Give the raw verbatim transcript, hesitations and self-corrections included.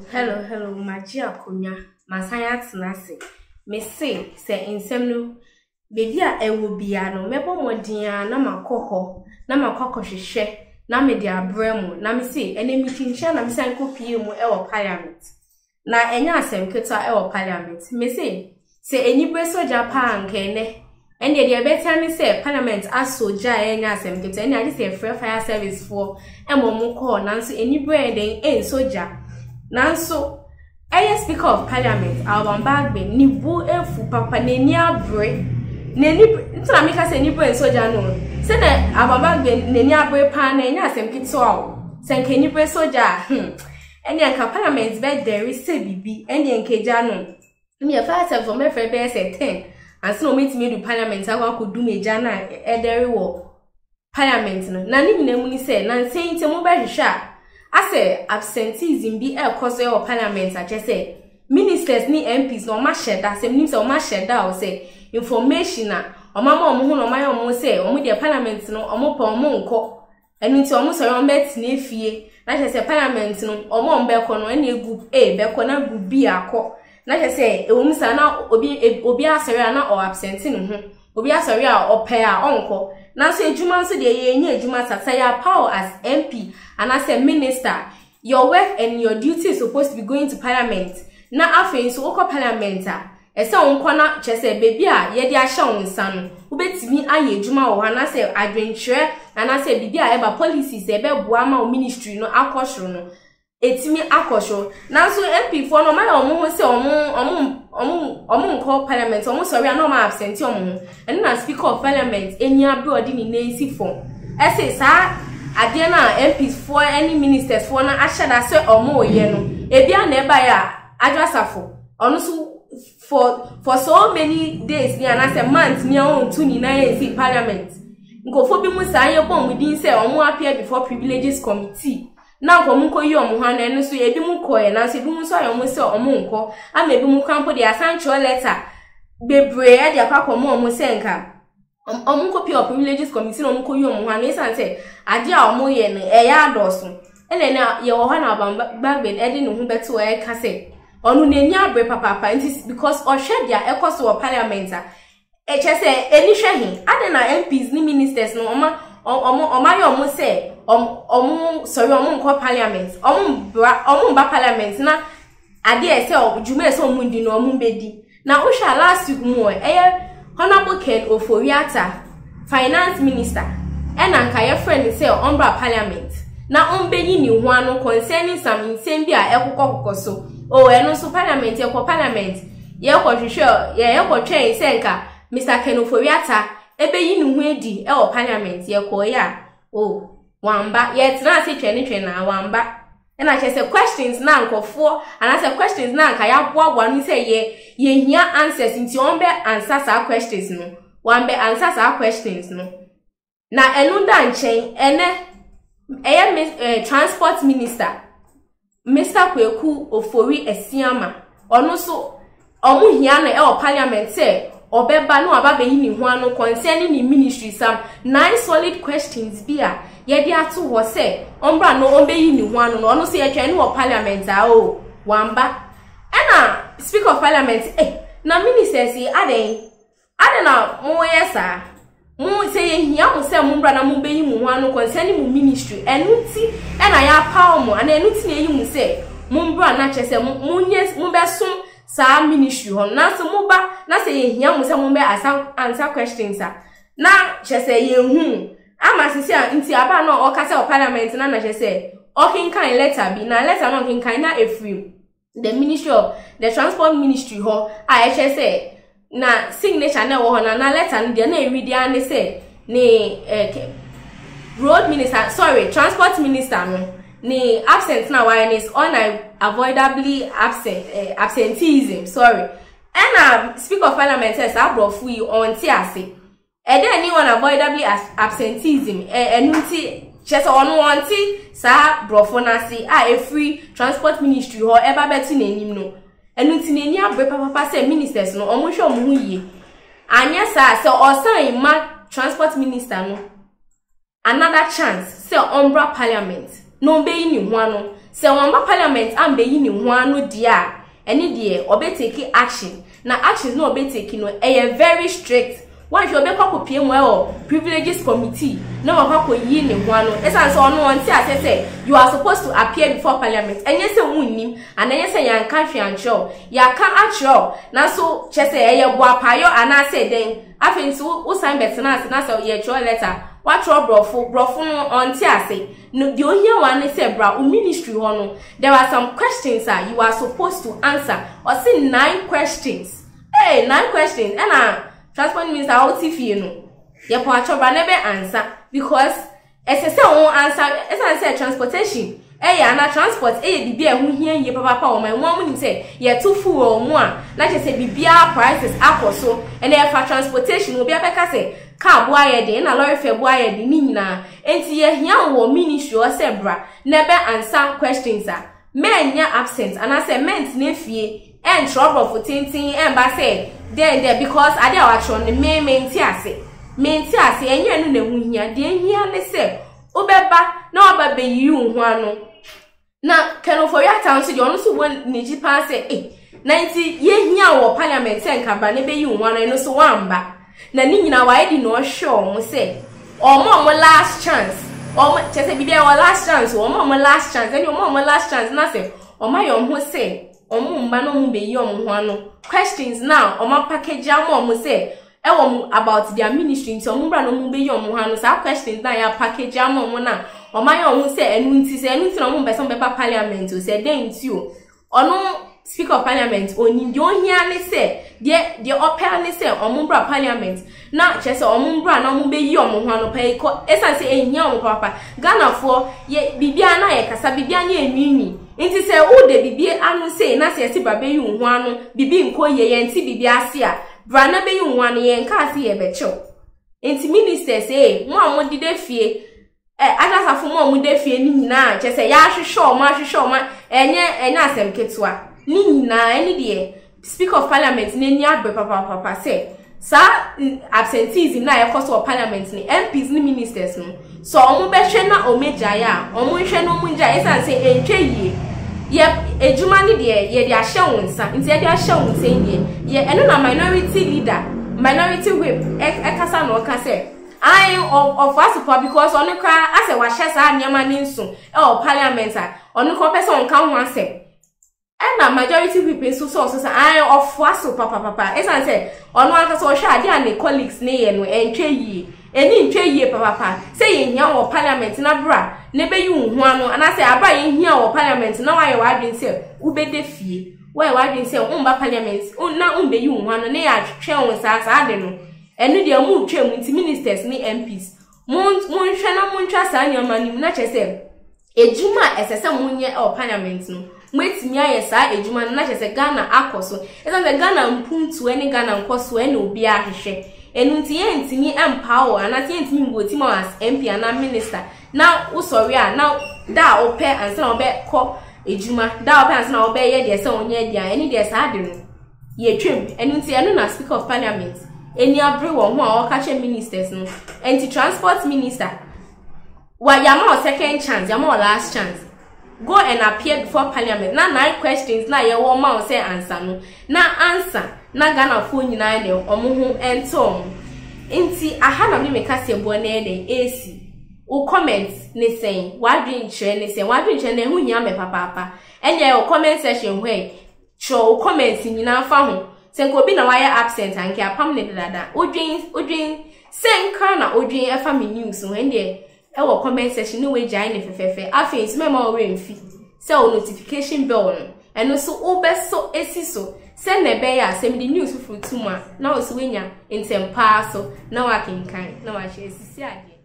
hello, hello, Magia Kunya, Masaya Tnasi. Me say, say in Semnu, baby, I will be a no mebo modia, na ma coho, na ma coco she, na me dia bremo, na me say, and meeting shan am sanko pium or parliament. Na enya sem keta or parliament. Me say, say any breso Japan kene. And the better me say parliament as so ja enya sem keta, and I say free fire service for and mo call nanso any bread and soja. Nanso, I speak of parliament, Alban Bagbin, ni bu efu papa neni abre, neni, nti na mika se ni bu soja no. Se na Alban Bagbin neni abre pa na enya asem kitwa. Se nke ni bu soja, hmm. Eni anka parliament be there se bibi, eni enke ja no. Me e fa se for me fe be se ten. Anse no metimi du parliament akwa kodu meja na e there wo parliament no. Na ni nyina mu ni se na nse nti mo be hwehwa. Ase absenteeism bi e cause e parliament a say ministers ni M Ps no ma sheda se nim se o ma sheda o say information na o ma ma o mo no ma ya o mo say o mo de parliament no o mo pa o mo nko enu nti o mo so yon bet na efie na say parliament no o mo mbe ko no ene group A be ko na group B akọ na say e wo msa na obi obi asere na o absent no ho obi asere a o pe a onko na so ejuma so de ye nya ejuma tata ya power as M P and as a minister, your work and your duty is supposed to be going to parliament. Na afen so okọ parliament a, ese onko na chese baby a ye de ahya onsa no, ubetimi aye ejuma wo na se adwenkyere na se bibi a eba policies e be boa ma o ministry no akọhoro no. Etimi akọhoro. Na so M P for no ma ya omo se omo omo omo omo nko parliament, omo sorry na ma absent omo. And na speaker of parliament eni abroad ni nancy form. Ese sa ade na M Ps for any ministers for na ashada se omo oye no e bia na eba ya adwasafo ono so for for so many days ni ana se months ni on to ni na yen parliament nkofo bi mu sa ye bom din se omo appear before privileges committee na nko mu koyi omo ha na no so e bi mu koye na so bi mu so ayo mu se omo nko ama bi mu kampo de asancho letter bebre e de akwa mo omo se nka omo copy of privileges committee no koyi omo ha na isanse ade a omo ye no e ya adoso ele na ye wo ha na Bagbin e de no hu beto e ka se onu na nya abre papa papa nti because o hwe dia e koso wo parliament a e che se eni hwe hin ade na M Ps ni ministers no oma omo oma ye omo se omo sorry omo nko parliament omo omo ba parliament na ade e se jume se omo ndi no omo bedi na o hwa last week mo e Honorable Ken Oforiata, Finance Minister, and Ankaya friend say Umbra Parliament. Na umbe yi ni huano concerning some insembia ekoko so. Oh, and also Parliament, yako Parliament. Yako shisho, yako train senka, Mister Ken Oforiata, ebe yi ni huedi, eo Parliament, yako ya. Oh, wamba, yet na si treni trena wamba. And I say questions na nko four, and I say questions na nkaya bwa one say ye ye hear answers into one be answers our questions no. One be answers our questions no. Na enunda nchen ene eye transport minister Mister Kweku Ofori Esiama ono so omu hia na e o parliament say obeba no aba be yi ni ho ano concerning the ministry some nine solid questions bia ye di atu ho say ombra no ombe yi ni ho ano no ono say ye twa ni wo parliament a o wamba ena speaker of parliament eh na ministers yi aden aden na mo yesa mo say ye hia mo say mo mbra na mo be yi mu ho ano concerning mu ministry enuti ena ya pa mo ana enuti na yi mu say mo mbra na chese mo nyes mo be sum sa ministry ho na so mo ba na say ye hia mo say mo be answer questions a na chese ye hu ama sisi nti aba no o kasa o parliament na na chese o kin kan letter bi na letter no kin kan na efrim the ministry of the transport ministry ho a chese na signature na wo ho na na letter no de na ewi dia ne say ni eh, road minister sorry transport minister no ni absent na why is unavoidably absent eh, absenteeism sorry and uh, speaker of parliament says abrofu yi on ti ase e dey ni unavoidably absenteeism eh enunti chese onu wanti sa brofo na se a e free transport ministry ho e ba beti na enim no enunti na eni abre papa say ministers no omo hwe omo hu yi anya sa se osan ma transport minister no another chance say umbra parliament no be ni ho ano Se wamba parliament ambe yi ni ho ano dia ene de obe take action na actions no obe take no e very strict. One should be called P M or privileges committee. No one can yin in one. As I saw no one say, you are supposed to appear before parliament. And yes, a winning, and then yes, a young country and show. Ya can't actual. Now, so just say a wapayo, and I say, then I think so. Who signed better than us, or your letter. What your brofu, brofu on Tiase. No, you hear one say, bra, ministry honor. There are some questions that you are supposed to answer, or say nine questions. Hey, nine questions, and I. Transport means that out if you know. Your partner never answer because as I say, won't answer as I said transportation. Eh, yeah, na transport, eh, be a who hear ye papa or my woman say, ye two full or more. Like I say, be prices up or so, and therefore transportation will be a better say, car boy, then a lorry fair boy, the nina, and see a young or ministry or zebra, never answer questions. Men ya absent, and I say, men's nephew, and trouble for tinting, and by say, then there because I did actually the main main tiase, main tiase, and you know, when you are dear here, they say, Obeba, no, but be you, one. Now, can for your town, so you also want Niji pass eh, ninety ye here or parliament and cabane be you one and also one back. Nanina, why did not show, say, or mom last chance, or just be there last chance, or mom last chance, and your mom last chance, nothing, or my own who say. Omumba no mbe yom hwano questions now oma package am mo say e wo about their ministry nti omumba no mbe yom hwano sa questions na ya package am mo na oma yom hu say enu nti say enu nti no mbe so be parliament o say den nti o ono speaker of parliament oni de ohia ne say de de opel ne say omumba parliament na che say omumba na mbe yom hwano pa iko esa say ehia om papa Ghana for ye bibia na ye kasa bibia na enwinwi. Inti se o de bibi anu se na se si babe yu ho anu bibi nko ye ye nti bibi ase a bra na be yu ho anu ye nka ase ye be chew. Inti minister say mo amon de fie eh adasafo mo amon de fie ni nyina che se ya hwehwe o ma hwehwe o ma enye enye asem ketua ni nyina eni de speaker of parliament na ni agbe papa papa say sa absentees na e cost of parliament ni M Ps ni ministers no so omo be hwe na omeja ya omo hwe no munja esa say entwe yie ye ejuma ni de ye de ahye wonsa nti ye de ahye wonsa ye ye eno na minority leader minority whip e kasa no ka say I of of us because onu kra ase wa hye sa anyama ni nso e o parliament a onu ko person kan ho ase and the majority people so so so I of us papa papa esa say onu aka so hwe ade an colleagues ne ye no entwe yie eni ntwe yie papa say ye hia wo parliament na bra ne be yu hu anu ana say aba ye hia wo parliament na wa ye wa adwen say ubede fie wa ye wa adwen say umba parliament na umbe yu hu anu ne ya twe won sa sa ade no eni de mu twe mu nti ministers ni M Ps mun mun hwe na mun twa sa anyama ni na che say ejuma esese munye o parliament no mwetimi aye sa ejuma na che say Ghana akoso esa say Ghana mpuntu eni Ghana nkoso eni obi ahwehwe enu nti ye ntimi empower ana tie ntimi ngoti mo as M P ana minister na usori a na da ope ansa na obe ko ejuma da ope ansa na obe ye de se onye dia eni de sa ade no ye twem enu nti enu na speaker of parliament eni abre wo ho a waka che ministers no enti transport minister wa yama second chance yama last chance go and appear before parliament na nine questions na ye wo ma say answer no na answer na Ghana fo nyina ne omo ho entom nti aha na me meka se bo na eden ac o comment ne sen wadwen kire ne sen wadwen kire ne hu nya me papa papa enye o comment section hwe show o comment nyina fa ho sen ko bi na wire absent anke apam ne dada odwen odwen sen ka na odwen afa me news ho ende e wo comment section no we jai ne fefefe afi nti me ma o we mfi se o notification bell no eno so o be so esi so send ne be ya send the news for tuma na o so wenya ntem pa so na wa kinkan na wa share sisi ade